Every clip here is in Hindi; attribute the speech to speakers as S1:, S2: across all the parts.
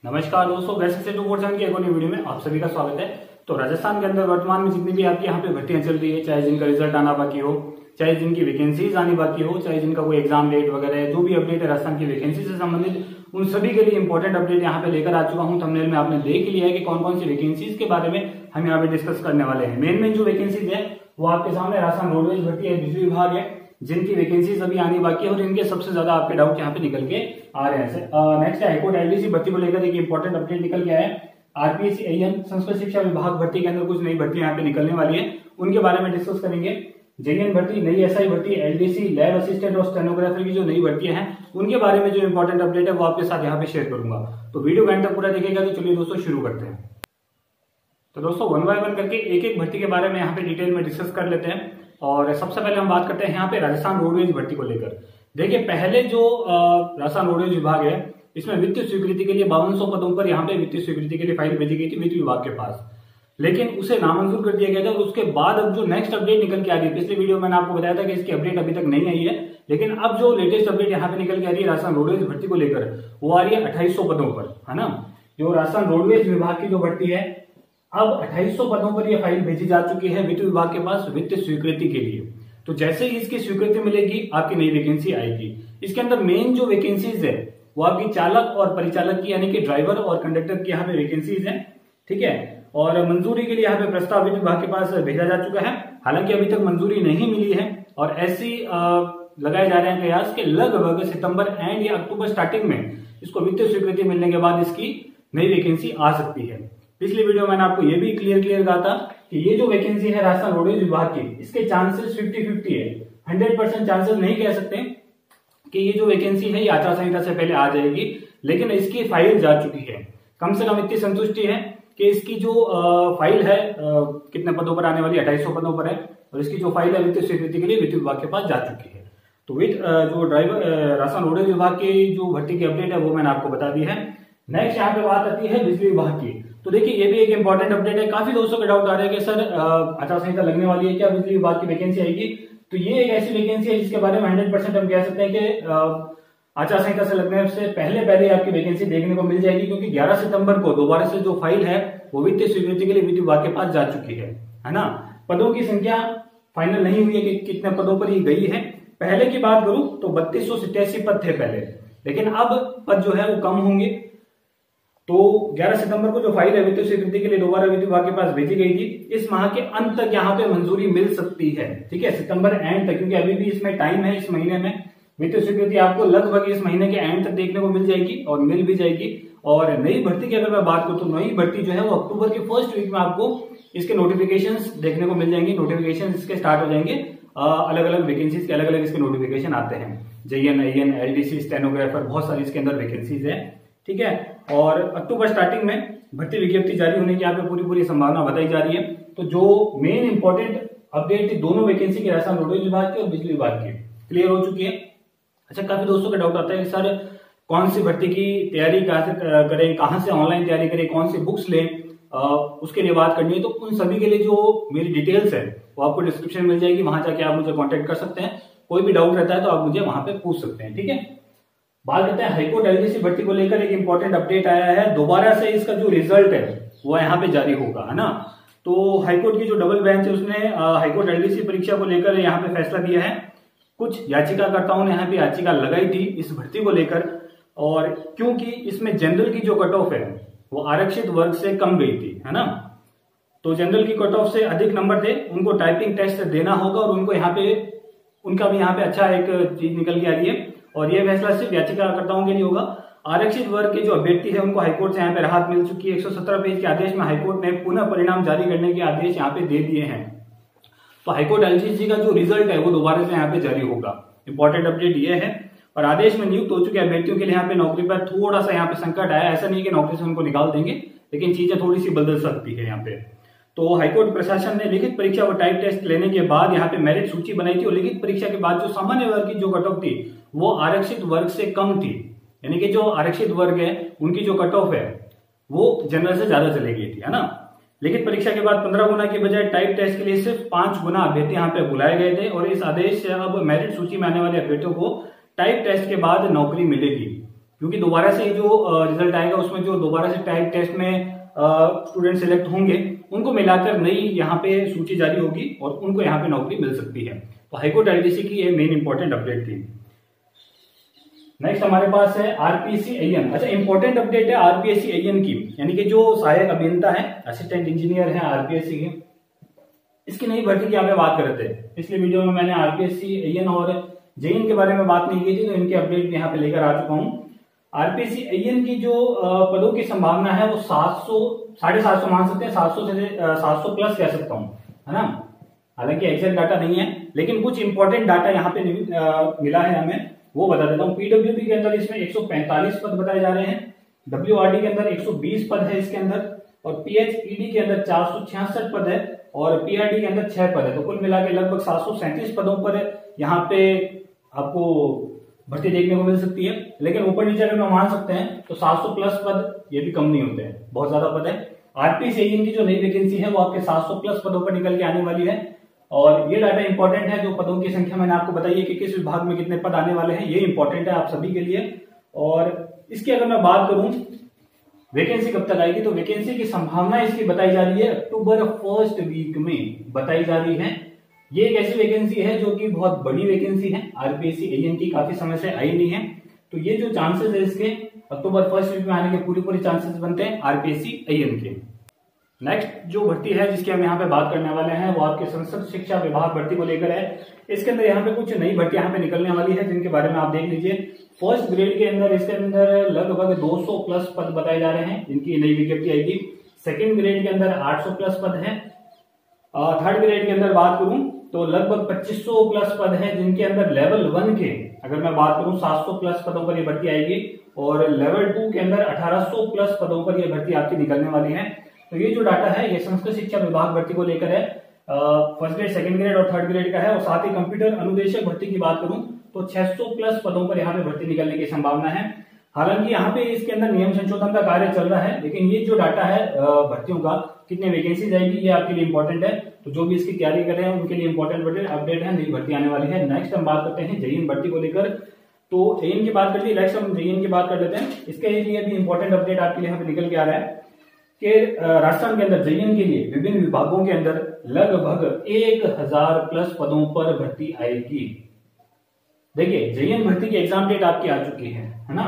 S1: नमस्कार दोस्तों, बेसिक से 247 की एक और नई वीडियो में आप सभी का स्वागत है। तो राजस्थान के अंदर वर्तमान में जितनी भी आपकी यहाँ पे भर्तियां चल रही है, चाहे जिनका रिजल्ट आना बाकी हो, चाहे जिनकी वैकेंसीज आनी बाकी हो, चाहे जिनका कोई एग्जाम डेट वगैरह है, जो भी अपडेट है राजस्थान की वैकेंसी से संबंधित, उन सभी के लिए इंपॉर्टेंट अपडेट यहाँ पे लेकर आ चुका हूँ। थंबनेल में आपने देख लिया है कि कौन कौन सी वैकेंसीज के बारे में हम यहाँ पे डिस्कस करने वाले हैं। मेन जो वैकेंसीज है वो आपके सामने राजस्थान रोडवेज भर्ती है, बिजली विभाग है, जिनकी वैकेंसीज अभी आनी बाकी है और इनके सबसे ज्यादा आपके डाउट यहाँ पे निकल के आ रहे हैं। नेक्स्ट है हाईकोर्ट एलडीसी भर्ती को लेकर एक इंपॉर्टेंट अपडेट निकल के आया है। आरपीएससी एएन संस्कृत शिक्षा विभाग भर्ती के अंदर कुछ नई भर्ती यहाँ पे निकलने वाली है, उनके बारे में डिस्कस करेंगे। जेईएन भर्ती, नई एसआई भर्ती, एलडीसी, लैब असिस्टेंट और स्टेनोग्राफर की जो नई भर्तियां हैं उनके बारे में जो इंपॉर्टेंट अपडेट है वो आपके साथ यहाँ पे शेयर करूंगा। तो वीडियो का एंड तक पूरा देखिएगा। तो चलिए दोस्तों शुरू करते हैं। तो दोस्तों वन बाय वन करके एक एक भर्ती के बारे में यहाँ पे डिटेल में डिस्कस कर लेते हैं। और सबसे पहले हम बात करते हैं यहाँ पे राजस्थान रोडवेज भर्ती को लेकर। देखिए, पहले जो राजस्थान रोडवेज विभाग है इसमें वित्तीय स्वीकृति के लिए 5200 पदों पर यहाँ पे वित्तीय स्वीकृति के लिए फाइल भेजी गई थी वित्त विभाग के पास, लेकिन उसे नामंजूर कर दिया गया था। और उसके बाद अब जो नेक्स्ट अपडेट निकल के आ रही है, पिछले वीडियो में मैंने आपको बताया था कि इसकी अपडेट अभी तक नहीं आई है, लेकिन अब जो लेटेस्ट अपडेट यहाँ पे निकल के आ रही है राजस्थान रोडवेज भर्ती को लेकर, वो आ रही है 2800 पदों पर, है ना। जो राजस्थान रोडवेज विभाग की जो भर्ती है, अब 2800 पदों पर यह फाइल भेजी जा चुकी है वित्त विभाग के पास वित्तीय स्वीकृति के लिए। तो जैसे ही इसकी स्वीकृति मिलेगी आपकी नई वैकेंसी आएगी। इसके अंदर मेन जो वैकेंसीज है वो आपकी चालक और परिचालक की, यानी कि ड्राइवर और कंडक्टर की यहाँ पे वैकेंसीज है, ठीक है। और मंजूरी के लिए यहाँ पे प्रस्ताव वित्त विभाग के पास भेजा जा चुका है। हालांकि अभी तक मंजूरी नहीं मिली है और ऐसी लगाए जा रहे हैं प्रयास कि लगभग सितंबर एंड या अक्टूबर स्टार्टिंग में इसको वित्तीय स्वीकृति मिलने के बाद इसकी नई वैकेंसी आ सकती है। पिछली वीडियो मैंने आपको ये भी क्लियर कहा था कि ये जो वैकेंसी है राजस्थान रोडवेज विभाग की, इसके चांसेस 50-50 है। 100% चांसेस नहीं कह सकते कि ये जो वैकेंसी है ये आचार संहिता से पहले आ जाएगी, लेकिन इसकी फाइल जा चुकी है। कम से कम इतनी संतुष्टि है कि इसकी जो फाइल है कितने पदों पर आने वाली 2800 पदों पर है, और इसकी जो फाइल है वित्तीय स्वीकृति के लिए वित्त विभाग के पास जा चुकी है। तो जो ड्राइवर राजस्थान रोडवेज विभाग की जो भर्ती की अपडेट है वो मैंने आपको बता दी है। नेक्स्ट यहाँ पे बात आती है बिजली विभाग की। तो देखिए, ये भी एक इंपॉर्टेंट अपडेट है। काफी दोस्तों का डाउट आ रहा है कि सर आचार संहिता लगने वाली है, क्या बिजली विभाग की वैकेंसी आएगी? तो ये एक ऐसी वैकेंसी है जिसके बारे में 100% हम कह सकते हैं कि आचार संहिता से लगने से पहले आपकी वैकेंसी देखने को मिल जाएगी, क्योंकि 11 सितंबर को दोबारा से जो फाइल है वो वित्तीय स्वीकृति के लिए वित्त विभाग के पास जा चुकी है ना। पदों की संख्या फाइनल नहीं हुई है कि कितने पदों पर ये गई है। पहले की बात करूं तो 3287 पद थे पहले, लेकिन अब पद जो है वो कम होंगे। तो 11 सितंबर को जो फाइल है वित्तीय स्वीकृति के लिए दोबारा वित्त विभाग के पास भेजी गई थी। इस माह के अंत तक यहाँ पे मंजूरी मिल सकती है, ठीक है, सितंबर एंड तक, क्योंकि अभी भी इसमें टाइम है। इस महीने में वित्तीय स्वीकृति आपको लगभग इस महीने के एंड तक देखने को मिल जाएगी और मिल भी जाएगी। और नई भर्ती की अगर मैं बात करूं तो नई भर्ती जो है वो अक्टूबर के फर्स्ट वीक में आपको इसके नोटिफिकेशंस देखने को मिल जाएंगे। नोटिफिकेशन इसके स्टार्ट हो जाएंगे, अलग अलग वैकेंसीज के अलग अलग इसके नोटिफिकेशन आते हैं। जेईएन, एएन, एलडीसी, स्टेनोग्राफर, बहुत सारी इसके अंदर वैकेंसीज है, ठीक है। और अक्टूबर स्टार्टिंग में भर्ती विज्ञप्ति जारी होने की यहाँ पे पूरी संभावना बताई जा रही है। तो जो मेन इंपॉर्टेंट अपडेट दोनों वैकेंसी की राजस्थान रोडवेज विभाग की और बिजली विभाग की क्लियर हो चुकी है। अच्छा, काफी दोस्तों का डाउट आता है कि सर कौन सी भर्ती की तैयारी कहाँ से करें, कहाँ से ऑनलाइन तैयारी करें, कौन सी बुक्स लें, उसके लिए बात करनी है। तो उन सभी के लिए जो मेरी डिटेल्स है वो आपको डिस्क्रिप्शन मिल जाएगी, वहां जाके आप मुझे कॉन्टेक्ट कर सकते हैं। कोई भी डाउट रहता है तो आप मुझे वहां पे पूछ सकते हैं, ठीक है। बात करते हैं हाईकोर्ट एलडीसी भर्ती को लेकर। एक इंपॉर्टेंट अपडेट आया है, दोबारा से इसका जो रिजल्ट है वो यहाँ पे जारी होगा, है ना। तो हाईकोर्ट की जो डबल बेंच है उसने हाईकोर्ट एलडीसी परीक्षा को लेकर यहाँ पे फैसला दिया है। कुछ याचिकाकर्ताओं ने यहाँ पे याचिका लगाई थी इस भर्ती को लेकर, और क्योंकि इसमें जनरल की जो कट ऑफ है वो आरक्षित वर्ग से कम गई थी, है ना। तो जनरल की कट ऑफ से अधिक नंबर थे, उनको टाइपिंग टेस्ट देना होगा और उनको यहाँ पे उनका भी यहाँ पे अच्छा एक चीज निकल के आ रही है। और यह फैसला सिर्फ याचिकाकर्ताओं के लिए होगा। आरक्षित वर्ग के जो अभ्यर्थी है उनको हाईकोर्ट से यहाँ पे राहत मिल चुकी है। 117 पेज के आदेश में हाईकोर्ट ने पुनः परिणाम जारी करने के आदेश यहाँ पे दे दिए हैं। तो हाईकोर्ट एलडीसी का जो रिजल्ट है वो दोबारा से यहाँ पे जारी होगा। इंपॉर्टेंट अपडेट ये है। और आदेश में नियुक्त हो चुके अभ्यर्थियों के लिए यहाँ पे नौकरी पर थोड़ा सा यहाँ पे संकट आया। ऐसा नहीं कि नौकरी से उनको निकाल देंगे, लेकिन चीजें थोड़ी सी बदल सकती है यहाँ पे। तो हाईकोर्ट प्रशासन ने लिखित परीक्षा व टाइप टेस्ट लेने के बाद यहाँ पे मेरिट सूची बनाई थी, और लिखित परीक्षा के बाद जो सामान्य वर्ग की जो कट ऑफ थी वो आरक्षित वर्ग से कम थी। यानी कि जो आरक्षित वर्ग है उनकी जो कट ऑफ है वो जनरल से ज्यादा चली गई थी, है ना। लिखित परीक्षा के बाद 15 गुना की बजाय टाइप टेस्ट के लिए सिर्फ 5 गुना अभ्यर्थी यहाँ पे बुलाए गए थे। और इस आदेश से अब मेरिट सूची में आने वाले अभ्यर्थियों को टाइप टेस्ट के बाद नौकरी मिलेगी। क्योंकि दोबारा से जो रिजल्ट आएगा उसमें जो दोबारा से टाइप टेस्ट में स्टूडेंट सिलेक्ट होंगे उनको मिलाकर नई यहाँ पे सूची जारी होगी और उनको यहाँ पे नौकरी मिल सकती है। तो हाईकोर्ट एलडीसी की ये मेन इंपॉर्टेंट अपडेट थी। नेक्स्ट हमारे पास है आरपीएससी AN। अच्छा, इंपॉर्टेंट अपडेट है आरपीएससी AN की, यानी कि जो सहायक अभियंता है, असिस्टेंट इंजीनियर है आरपीएससी के, इसकी नई भर्ती की यहाँ बात कर रहे थे। पिछले वीडियो में मैंने आरपीएससी AN और जेईन के बारे में बात नहीं की थी, तो इनके अपडेट भी यहाँ पे लेकर आ चुका हूँ। आरपीएससी AN की जो पदों की संभावना है वो 700 मान सकते हैं, 700 से 700 प्लस कह सकता हूँ, है ना। हालांकि एग्जैक्ट डाटा नहीं है, लेकिन कुछ इंपॉर्टेंट डाटा यहाँ पे मिला है हमें, वो बता देता हूँ। पीडब्ल्यूडी के अंदर इसमें 145 पद बताए जा रहे हैं, WRD के अंदर 120 पद है इसके अंदर, और PHED के अंदर 466 पद है, और PRD के अंदर 6 पद है। तो कुल मिला के लगभग 737 पदों पर यहाँ पे आपको भर्ती देखने को मिल सकती है। लेकिन ऊपर नीचे अगर मान सकते हैं तो 700 प्लस पद ये भी कम नहीं होते हैं, बहुत ज्यादा पद है। आरपीएससी AN की जो नई वैकेंसी है वो आपके 700 प्लस पदों पर निकल के आने वाली है, और ये डाटा इंपॉर्टेंट है। जो पदों की संख्या मैंने आपको बताई है कि किस विभाग में कितने पद आने वाले हैं, ये इंपॉर्टेंट है आप सभी के लिए। और इसकी अगर मैं बात करूं वैकेंसी कब तक आएगी, तो वैकेंसी की संभावना इसकी बताई जा रही है अक्टूबर फर्स्ट वीक में बताई जा रही है। ये एक ऐसी वैकेंसी है जो कि बहुत बड़ी वैकेंसी है, आरपीएससी AN की काफी समय से आई नहीं है, तो ये जो चांसेस है इसके अक्टूबर फर्स्ट वीक में आने के पूरी चांसेस बनते हैं आरपीएससी AN के। नेक्स्ट जो भर्ती है जिसकी हम यहाँ पे बात करने वाले हैं वो आपके संसद शिक्षा विभाग भर्ती को लेकर है। इसके अंदर यहाँ पे कुछ नई भर्ती यहाँ पे निकलने वाली है, जिनके बारे में आप देख लीजिए। फर्स्ट ग्रेड के अंदर इसके अंदर लगभग 200 प्लस पद बताए जा रहे हैं, जिनकी नई विज्ञप्ति आएगी। सेकेंड ग्रेड के अंदर 800 प्लस पद है। थर्ड ग्रेड के अंदर बात करूं तो लगभग 2500 प्लस पद है, जिनके अंदर लेवल 1 के अगर मैं बात करूं 700 प्लस पदों पर यह भर्ती आएगी, और लेवल 2 के अंदर 1800 प्लस पदों पर यह भर्ती आपकी निकलने वाली है। तो ये जो डाटा है ये संस्कृत शिक्षा विभाग भर्ती को लेकर है, फर्स्ट ग्रेड, सेकंड ग्रेड और थर्ड ग्रेड का है। और साथ ही कंप्यूटर अनुदेशक भर्ती की बात करूं तो 600 प्लस पदों पर यहाँ पे भर्ती निकलने की संभावना है। हालांकि यहाँ पे इसके अंदर नियम संशोधन का कार्य चल रहा है, लेकिन ये जो डाटा है भर्तियों का कितने वैकेंसी जाएगी ये आपके लिए इंपॉर्टेंट है। तो जो भी इसकी तैयारी कर रहे हैं उनके लिए इंपॉर्टेंट अपडेट है, नई भर्ती आने वाली है। नेक्स्ट हम बात करते हैं जेईन भर्ती को लेकर। तो जेईन की बात कर ली, नेक्स्ट हम जेईन की बात कर लेते हैं। इसके लिए भी इंपॉर्टेंट अपडेट आपके लिए यहाँ पे निकल के आ रहा है कि राजस्थान के अंदर जेईन के लिए विभिन्न विभागों के अंदर लगभग 1000 प्लस पदों पर भर्ती आएगी। देखिए जेईन भर्ती की एग्जाम डेट आपकी आ चुकी है ना।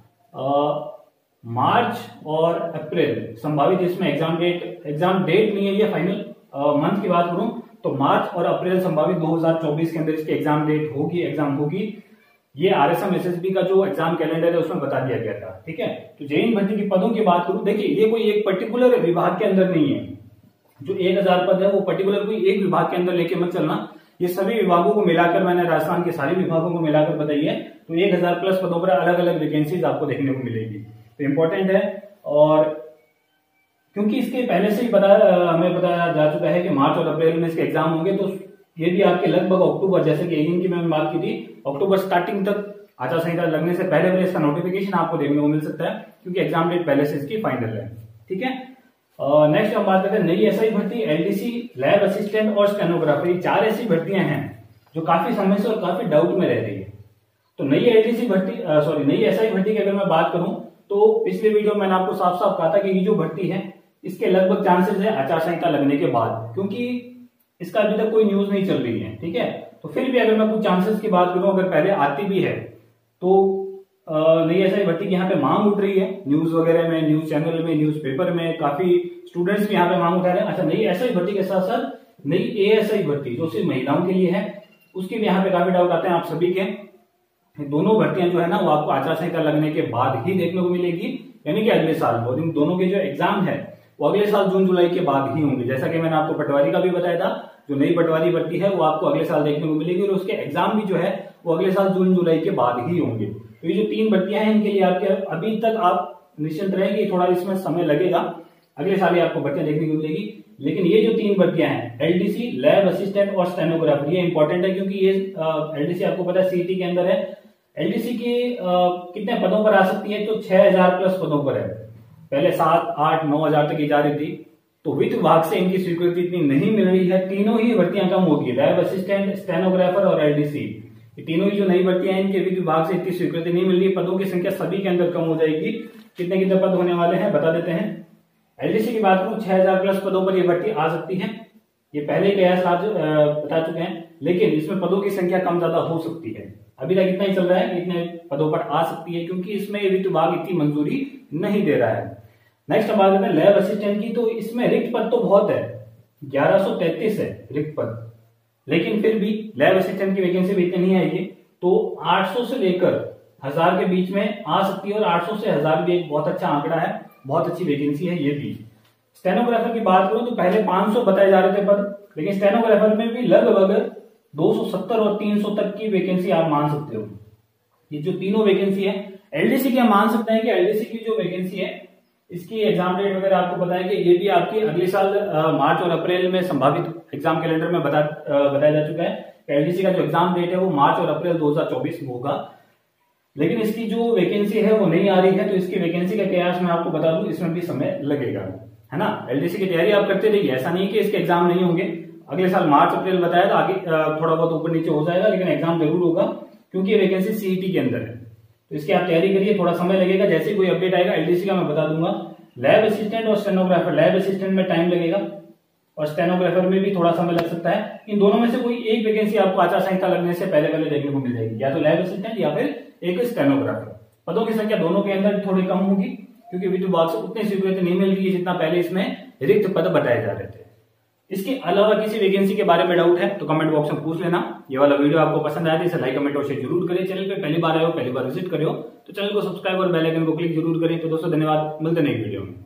S1: मार्च और अप्रैल संभावित इसमें एग्जाम डेट नहीं है, ये फाइनल मंथ की बात करूं तो मार्च और अप्रैल संभावित 2024 के अंदर इसकी एग्जाम डेट होगी, एग्जाम होगी। ये RSM SSB का जो एग्जाम कैलेंडर है उसमें बता दिया गया था, ठीक है। तो जेईन भर्ती की पदों की बात करूं, देखिए ये कोई एक पर्टिकुलर विभाग के अंदर नहीं है। जो 1000 पद है वो पर्टिकुलर कोई एक विभाग के अंदर लेके मत चलना, ये सभी विभागों को मिलाकर मैंने राजस्थान के सारे विभागों को मिलाकर बताई है। तो 1000 प्लस पदों पर अलग अलग वैकेंसीज आपको देखने को मिलेगी, तो इंपॉर्टेंट है। और क्योंकि इसके पहले से ही हमें बताया जा चुका है कि मार्च और अप्रैल में इसके एग्जाम होंगे, तो ये भी आपके लगभग अक्टूबर, जैसे कि AN की मैंने बात की थी, अक्टूबर स्टार्टिंग तक आचार संहिता लगने से पहले इसका नोटिफिकेशन आपको देखने को मिल सकता है, क्योंकि एग्जाम डेट पहले से इसकी फाइनल है, ठीक है। नेक्स्ट हम बात करते हैं नई SI भर्ती, LDC, लैब असिस्टेंट और स्टेनोग्राफर। ये 4 ऐसी भर्तियां हैं जो काफी समय से और काफी डाउट में रह रही है। तो नई SI भर्ती की अगर मैं बात करूं तो पिछले वीडियो में मैंने आपको साफ साफ कहा था कि ये जो भर्ती है इसके लगभग चांसेस है आचार संहिता लगने के बाद, क्योंकि इसका अभी तक कोई न्यूज नहीं चल रही है, ठीक है। तो फिर भी अगर मैं कुछ चांसेस की बात करूं, अगर पहले आती भी है तो नई SI भर्ती की यहाँ पे मांग उठ रही है, न्यूज वगैरह में, न्यूज चैनल में, न्यूज पेपर में, काफी स्टूडेंट्स भी यहाँ पे मांग उठा रहे हैं। अच्छा, नई SI भर्ती के साथ साथ नई ASI भर्ती जो सिर्फ महिलाओं के लिए है, उसकी भी यहाँ पे काफी डाउट आते हैं आप सभी के। दोनों भर्तियां जो है ना वो आपको आचार संहिता लगने के बाद ही देखने को मिलेगी, यानी कि अगले साल। और इन दोनों के जो एग्जाम है वो अगले साल जून जुलाई के बाद ही होंगे। जैसा कि मैंने आपको पटवारी का भी बताया था, जो नई पटवारी भर्ती है वो आपको अगले साल देखने को मिलेगी, और उसके एग्जाम भी जो है वो अगले साल जून जुलाई के बाद ही होंगे। तो ये जो 3 भर्तियां हैं इनके लिए आपके अभी तक आप निश्चिंत रहेंगे, थोड़ा इसमें समय लगेगा, अगले साल ही आपको भर्तियां देखने को मिलेगी। लेकिन ये जो 3 भर्तियां हैं, LDC, लैब असिस्टेंट और स्टेनोग्राफर, ये इंपॉर्टेंट है, क्योंकि ये LDC आपको पता है CET के अंदर है। LDC की कितने पदों पर आ सकती है, तो 6000 प्लस पदों पर है। पहले 7, 8, 9000 तक की जा रही थी, तो वित्त विभाग से इनकी स्वीकृति इतनी नहीं मिल रही है। तीनों ही भर्तियां कम होगी, लैब असिस्टेंट, स्टेनोग्राफर और LDC, ये तीनों ही जो नई भर्तियां हैं इनके वित्त विभाग से इतनी स्वीकृति नहीं मिल रही, पदों की संख्या सभी के अंदर कम हो जाएगी। कितने कितने पद होने वाले हैं बता देते हैं। एलडीसी की बात करूं 6000 प्लस पदों पर यह भर्ती आ सकती है, ये पहले ही कयास आज बता चुके हैं, लेकिन इसमें पदों की संख्या कम ज्यादा हो सकती है। अभी तक इतना ही चल रहा है कि इतने पदों पर आ सकती है, क्योंकि इसमें वित्त विभाग इतनी मंजूरी नहीं दे रहा है। नेक्स्ट बात करते हैं लैब असिस्टेंट की, तो इसमें रिक्त पद तो बहुत है, 1133 है रिक्त पद, लेकिन फिर भी लैब असिस्टेंट की वैकेंसी भी इतनी नहीं आएगी, तो 800 से लेकर 1000 के बीच में आ सकती है, और 800 से 1000 भी एक बहुत अच्छा आंकड़ा है, बहुत अच्छी वैकेंसी है ये भी। स्टेनोग्राफर की बात करूं तो पहले 500 बताए जा रहे थे पद, लेकिन स्टेनोग्राफर में भी लगभग 270 और 300 तक की वैकेंसी आप मान सकते हो। ये जो तीनों वैकेंसी है एलडीसी की, हम मान सकते हैं कि एलडीसी की जो वैकेंसी है इसकी एग्जाम डेट वगैरह आपको पता है कि ये भी आपकी अगले साल मार्च और अप्रैल में संभावित एग्जाम कैलेंडर में बताया जा चुका है। एलडीसी का जो एग्जाम डेट है वो मार्च और अप्रैल 2024 में होगा, लेकिन इसकी जो वैकेंसी है वो नहीं आ रही है, तो इसकी वैकेंसी का कयास मैं आपको बता दूं, इसमें भी समय लगेगा, है ना। एलडीसी की तैयारी आप करते रहिए, ऐसा नहीं कि इसके एग्जाम नहीं होंगे। अगले साल मार्च अप्रैल बताया तो आगे थोड़ा बहुत ऊपर नीचे हो जाएगा, लेकिन एग्जाम जरूर होगा, क्योंकि ये वैकेंसी सीईटी के अंदर है। तो इसकी आप तैयारी करिए, थोड़ा समय लगेगा, जैसे कोई अपडेट आएगा एलडीसी का मैं बता दूंगा। लैब असिस्टेंट और स्टेनोग्राफर, लैब असिस्टेंट में टाइम लगेगा और स्टेनोग्राफर में भी थोड़ा समय लग सकता है। इन दोनों में से कोई एक वैकेंसी आपको आचार संहिता लगने से पहले पहले देखने को मिल जाएगी, या तो लैब असिस्टेंट या फिर एक स्टेनोग्राफर। पदों की संख्या दोनों के अंदर थोड़ी कम होगी, क्योंकि वित्त विभाग से उतनी स्वीकृति नहीं मिल रही है जितना पहले इसमें रिक्त पद बताए जा रहे थे। इसके अलावा किसी वैकेंसी के बारे में डाउट है तो कमेंट बॉक्स में पूछ लेना। ये वाला वीडियो आपको पसंद आया तो इसे लाइक कमेंट और शेयर जरूर करें। चैनल पे पहली बार आए हो, पहली बार विजिट करे हो तो चैनल को सब्सक्राइब और बेल आइकन को क्लिक जरूर करें। तो दोस्तों धन्यवाद, मिलते हैं नई वीडियो में।